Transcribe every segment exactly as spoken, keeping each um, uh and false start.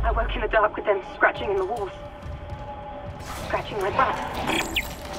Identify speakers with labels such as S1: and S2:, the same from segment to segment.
S1: I woke in the dark with them scratching in the walls. Scratching my breath.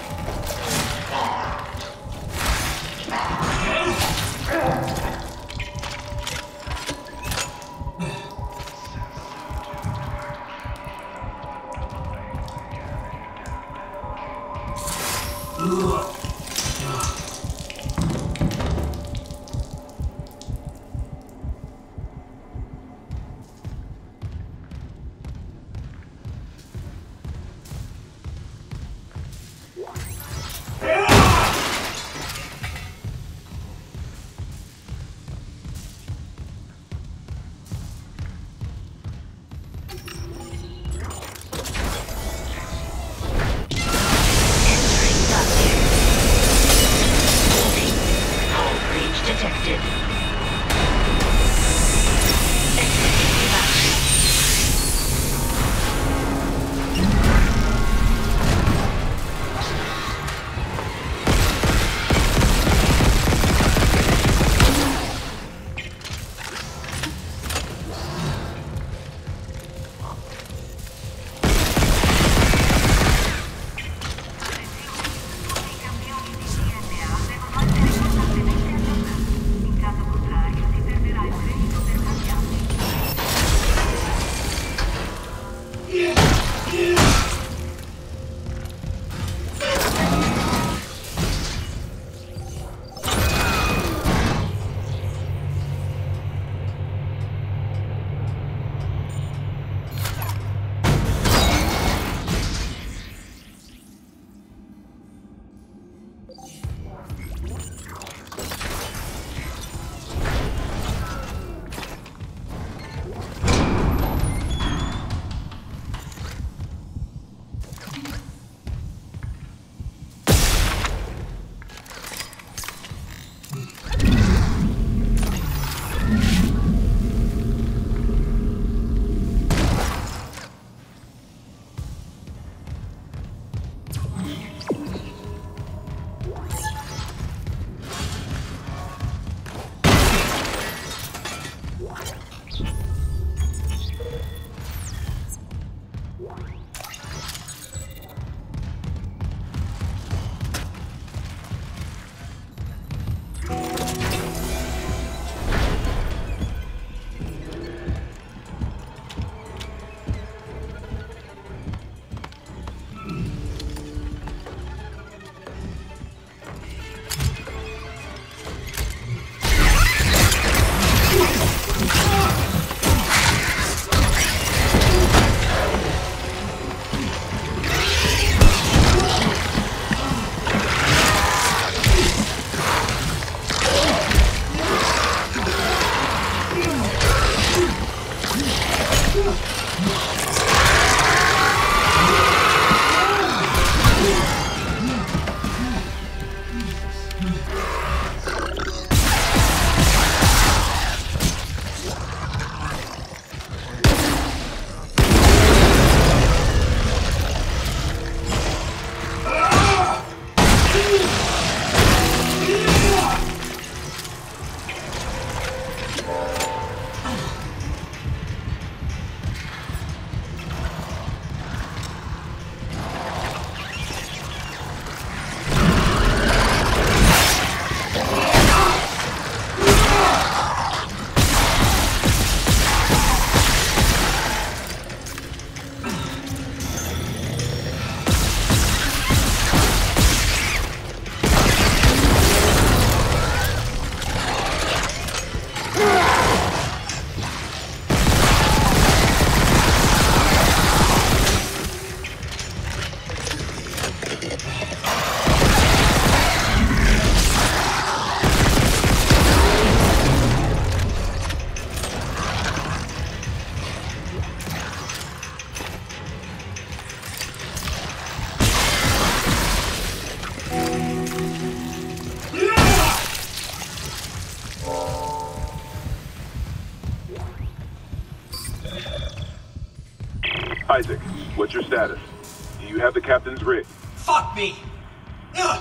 S2: Isaac, what's your status? Do you have the captain's rig?
S3: Fuck me! Ugh.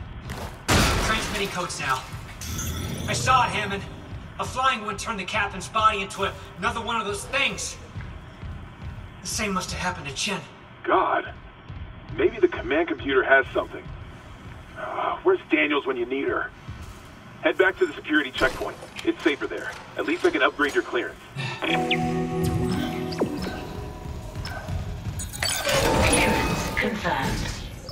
S3: Transmitting codes now. I saw it, Hammond. A flying one turned the captain's body into a, another one of those things. The same must have happened to Chen.
S2: God. Maybe the command computer has something. Uh, where's Daniels when you need her? Head back to the security checkpoint. It's safer there. At least I can upgrade your clearance.
S4: Clearance confirmed.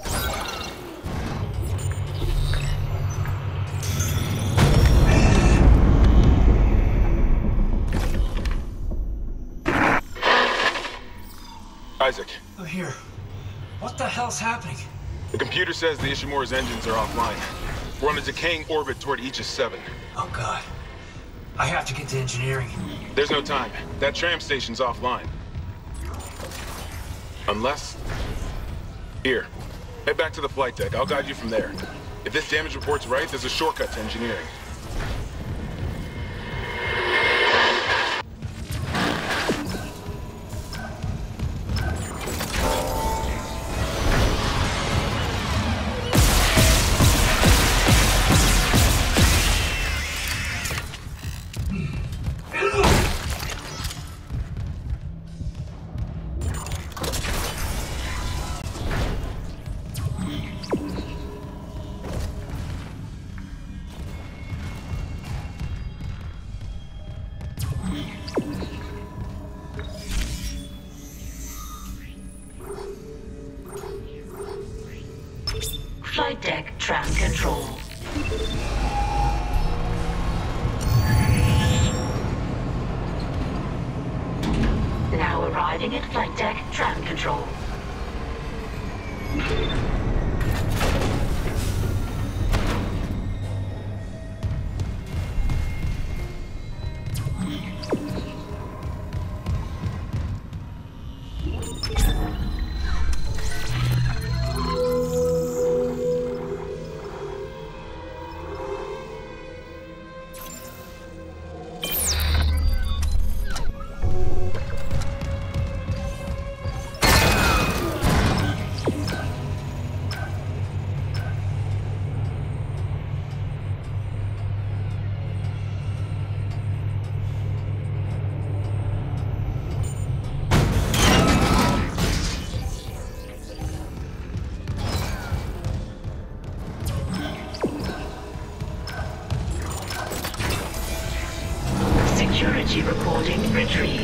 S5: Isaac,
S3: Oh, here. What the hell's happening?
S5: the computer says the Ishimura's engines are offline. We're on a decaying orbit toward Aegis seven.
S3: Oh, God. I have to get to engineering.
S5: There's no time. That tram station's offline. Unless... Here. Head back to the flight deck. I'll guide you from there. If this damage report's right, there's a shortcut to engineering.
S4: Flight deck tram control. Now arriving at flight deck tram control. Security recording retrieved.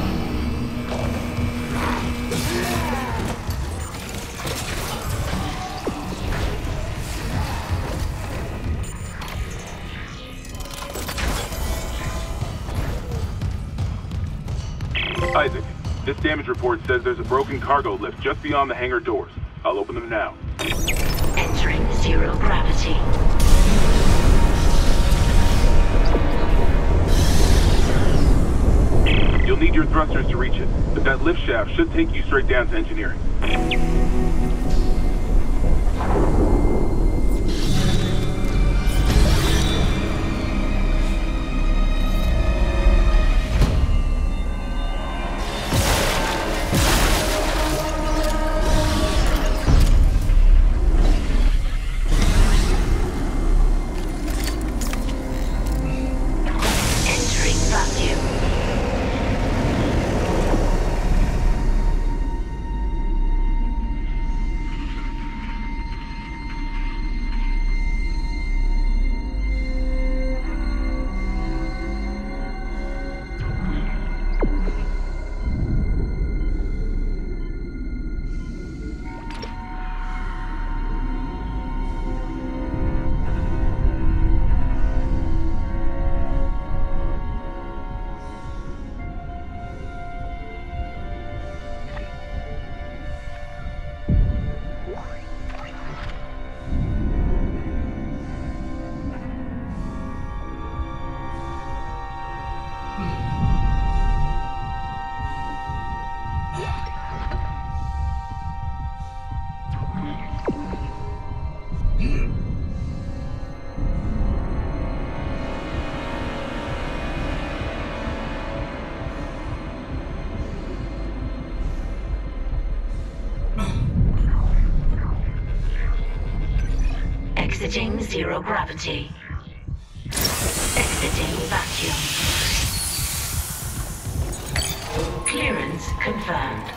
S2: Isaac, this damage report says there's a broken cargo lift just beyond the hangar doors. I'll open them now.
S4: Entering zero gravity.
S2: You'll need your thrusters to reach it, but that lift shaft should take you straight down to engineering.
S4: Entering vacuum. Exiting zero gravity. Exiting vacuum. Clearance confirmed.